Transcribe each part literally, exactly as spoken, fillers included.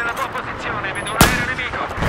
della tua posizione, vedo un aereo nemico.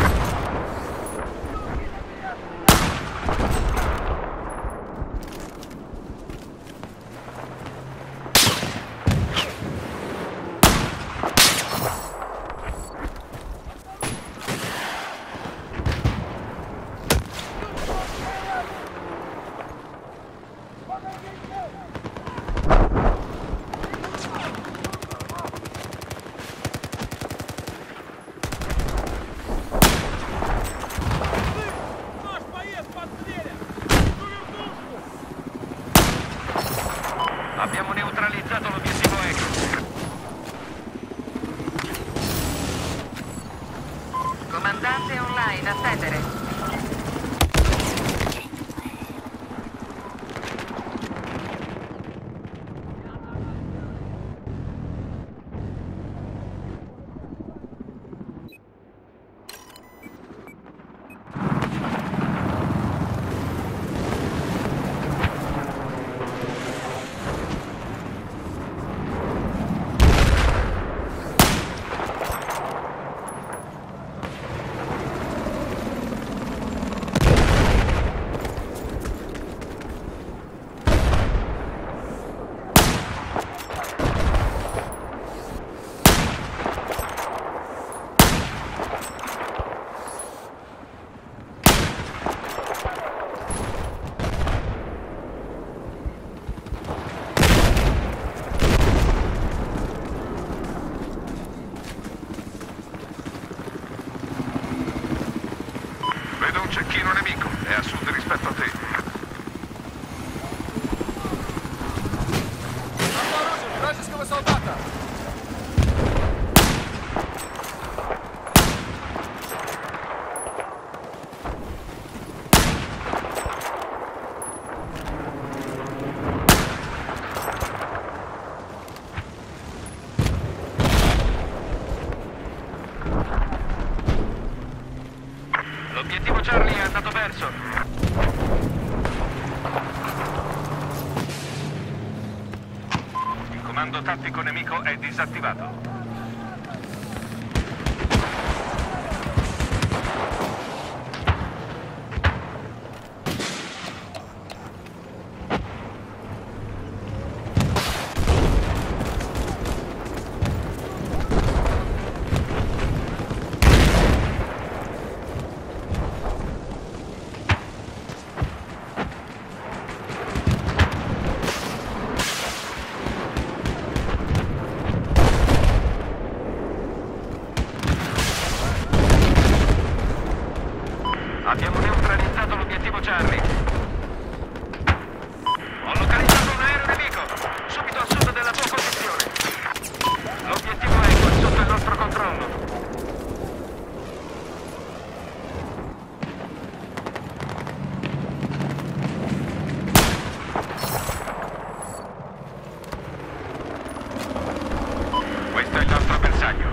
Abbiamo neutralizzato l'obiettivo Echo. Comandante online, attendere. Vedo un cecchino nemico, è a sud rispetto a te. Вражеского солдата! L'obiettivo Charlie è andato perso. Il comando tattico nemico è disattivato. Abbiamo neutralizzato l'obiettivo Charlie. Ho localizzato un aereo nemico, subito a sud della tua posizione. L'obiettivo Echo è sotto il nostro controllo. Questo è il nostro bersaglio.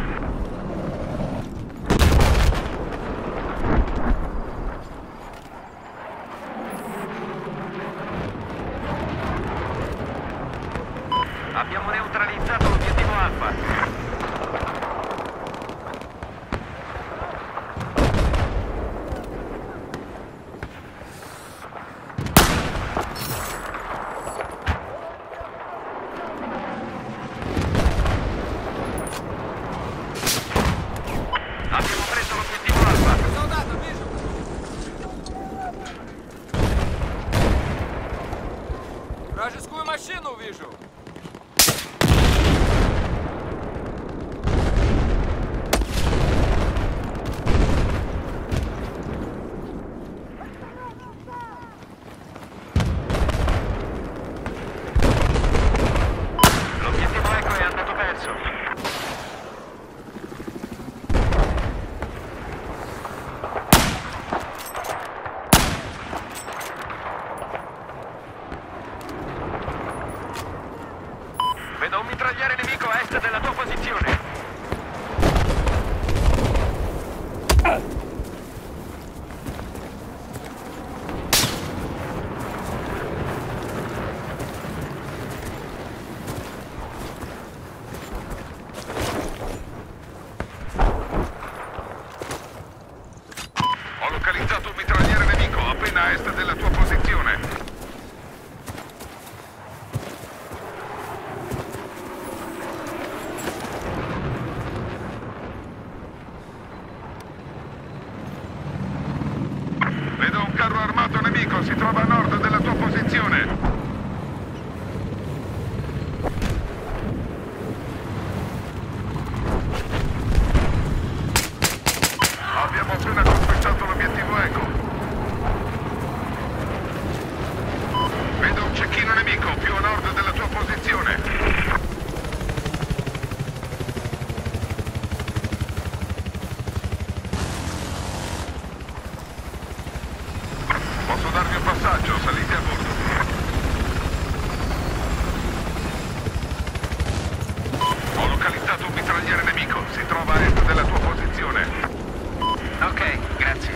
nord della tua posizione. Vedo un carro armato nemico, si trova a nord della tua posizione. Abbiamo appena conquistato l'obiettivo Eco. Vedo un cecchino nemico più a nord della tua posizione. Posso darvi un passaggio, salite a bordo. Ho localizzato un mitragliere nemico, si trova a est della tua posizione. Ok, grazie.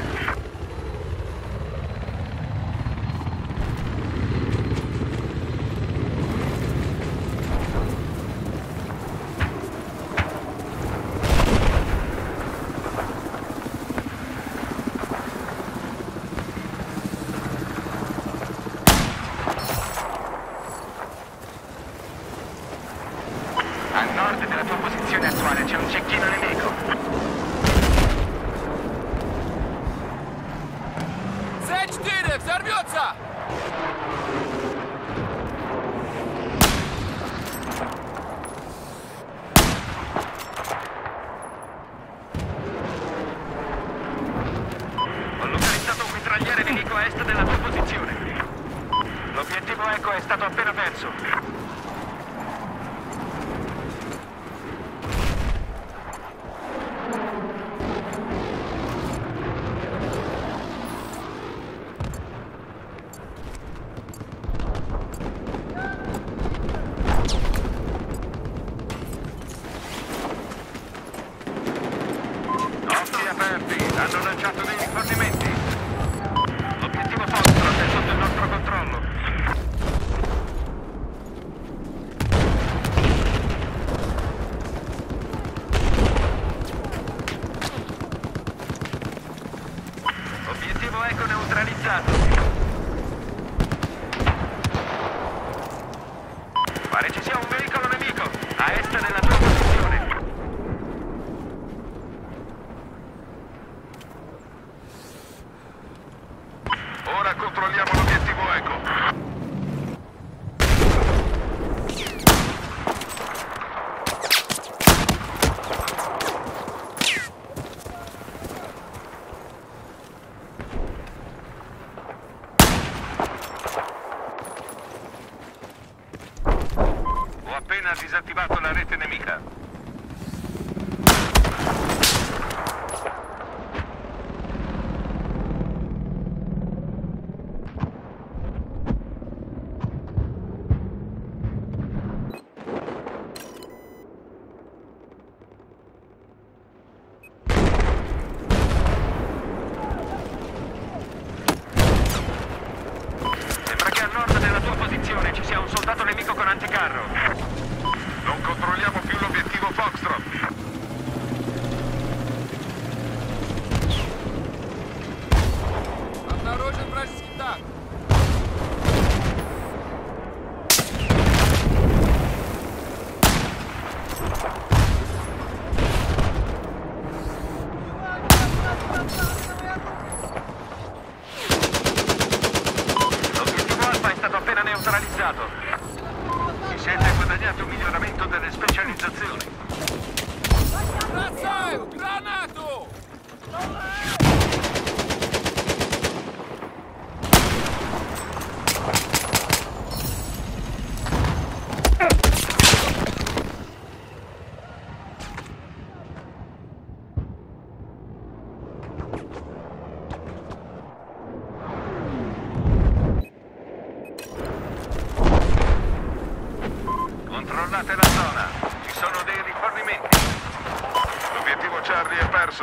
A nord della tua posizione attuale c'è un cecchino nemico. Zedź tyry, взорвется! Ho localizzato un mitragliere nemico a est della tua posizione. L'obiettivo Eco è stato appena perso. Occhi aperti, hanno lanciato dei rifornimenti. L'obiettivo Foxtrot è sotto il nostro controllo. Obiettivo Eco neutralizzato. Pare ci sia un veicolo nemico a est della tua posizione. Ora controlliamo l'obiettivo Eco. Ho appena disattivato la rete nemica. Sembra che a nord della tua posizione ci sia un soldato nemico con anticarro. Non controlliamo più l'obiettivo Foxtrot. Обнаружен вражеский танк. L'obiettivo Alfa è stato appena neutralizzato. Vi siete guadagnato un miglioramento delle specializzazioni. Бросаю! Гранату! Controllate la zona. Ci sono dei rifornimenti. L'obiettivo Charlie è perso.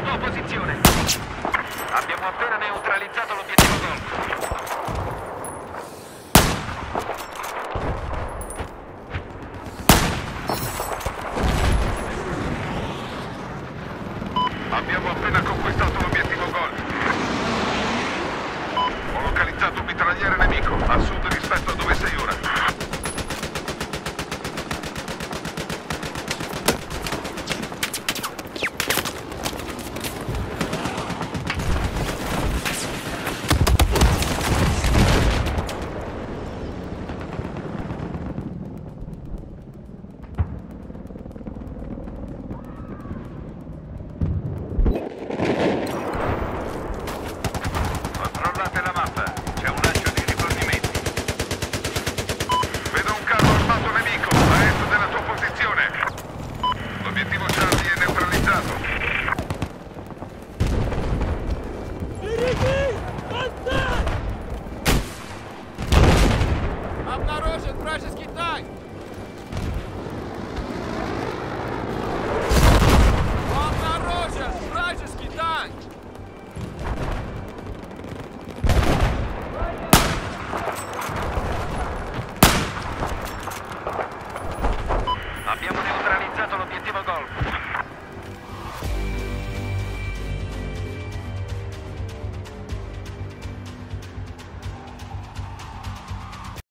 tua posizione. Abbiamo appena neutralizzato l'obiettivo Golf. Abbiamo appena conquistato l'obiettivo Golf. Ho localizzato un mitragliere nemico, a sud rispetto a dove sei ora.